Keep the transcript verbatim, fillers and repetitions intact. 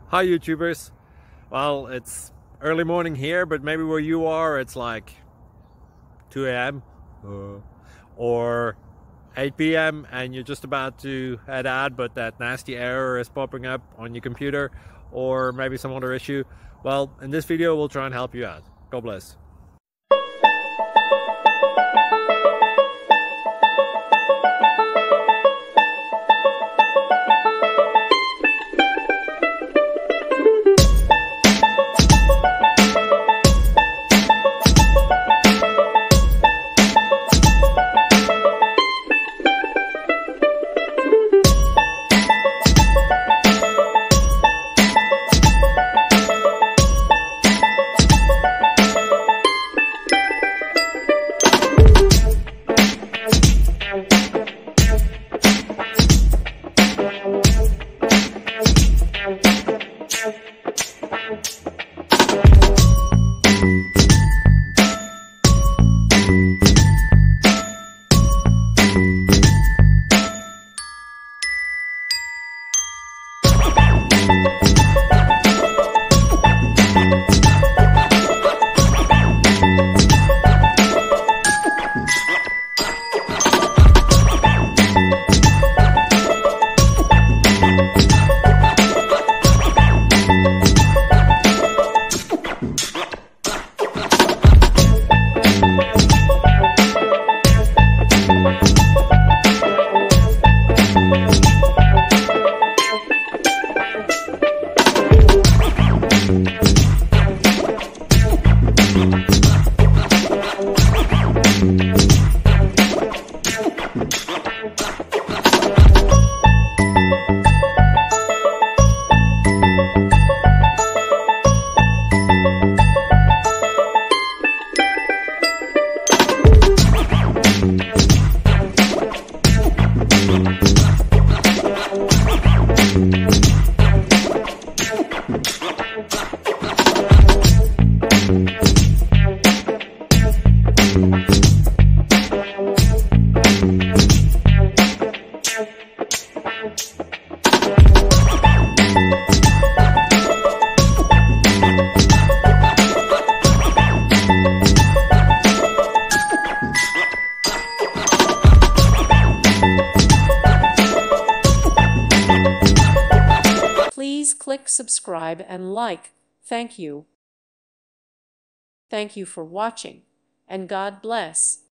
Hi YouTubers. Well, it's early morning here, but maybe where you are it's like two A M uh, or eight P M and you're just about to head out, but that nasty error is popping up on your computer, or maybe some other issue. Well, in this video we'll try and help you out. God bless. Please click subscribe and like. Thank you. Thank you for watching, and God bless.